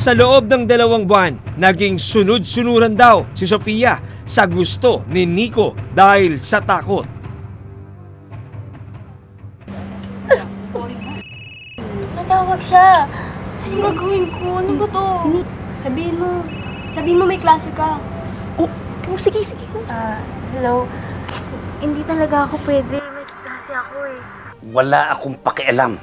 Sa loob ng 2 buwan, naging sunod-sunuran daw si Sofia sa gusto ni Nico dahil sa takot. Natawag siya. Ano gagawin ko? Ano ba to? Sabihin mo may klase ka. Oh, sige. Hello? Hindi talaga ako pwede. May klase ako eh. Wala akong pakialam.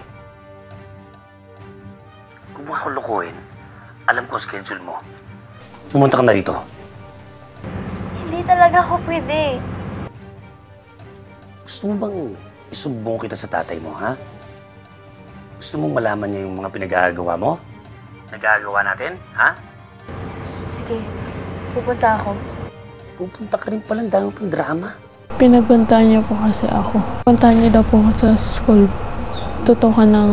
Kung mo ako lukuhin, alam ko schedule mo. Pumunta ka na rito. Hindi talaga ako pwede. Gusto mo bang isumbong kita sa tatay mo, ha? Gusto mong malaman niya yung mga pinag-aagawa mo? Nag-aagawa natin, ha? Sige, pupunta ako. Pupunta ka rin palang dami pang drama. Pinagbanta niya po kasi ako. Puntahan niya daw po ako sa school. Tutukan ng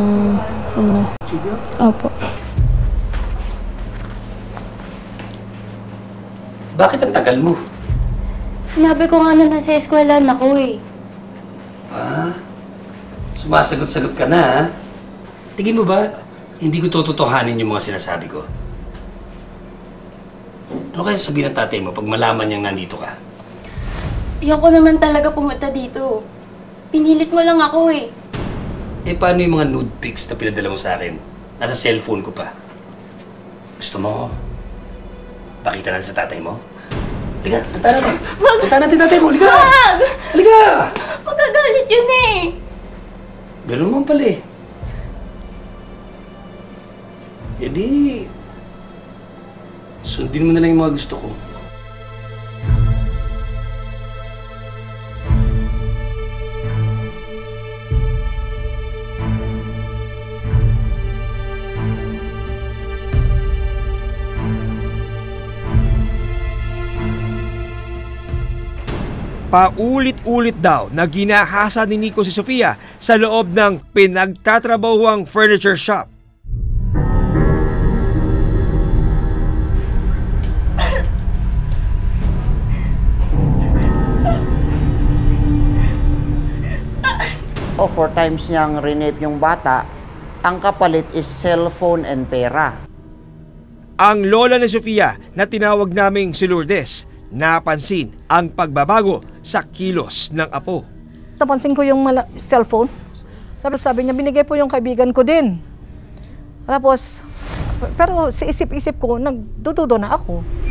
Opo. Bakit ang tagal mo? Sinabi ko nga na nasa eskwelahan ako eh. Sumasagot-sagot ka na, ha? Tingin mo ba, hindi ko tututuhanin yung mga sinasabi ko? Ano kaya sabihin ng tatay mo pag malaman niyang nandito ka? Ayoko naman talaga pumunta dito. Pinilit mo lang ako eh. Eh, paano yung mga nude pics na pinadala mo sa akin? Nasa cellphone ko pa. Gusto mo, pakita na sa tatay mo? Halika, punta natin. Wag! Punta natin tatay mo, halika! Wag! Halika! Magagalit yun eh. Meron naman pala eh. E di, sundin mo na lang yung mga gusto ko. Paulit-ulit daw na ginahasa ni Nico si Sofia sa loob ng pinagtatrabahuang furniture shop. O 4 times niyang rinape yung bata, ang kapalit is cellphone and pera. Ang lola ni Sofia na tinawag naming si Lourdes, napansin ang pagbabago sa kilos ng apo. Napansin ko yung cellphone. Sabi niya, binigay po yung kaibigan ko din. Tapos, pero sa isip-isip ko, nagdududo na ako.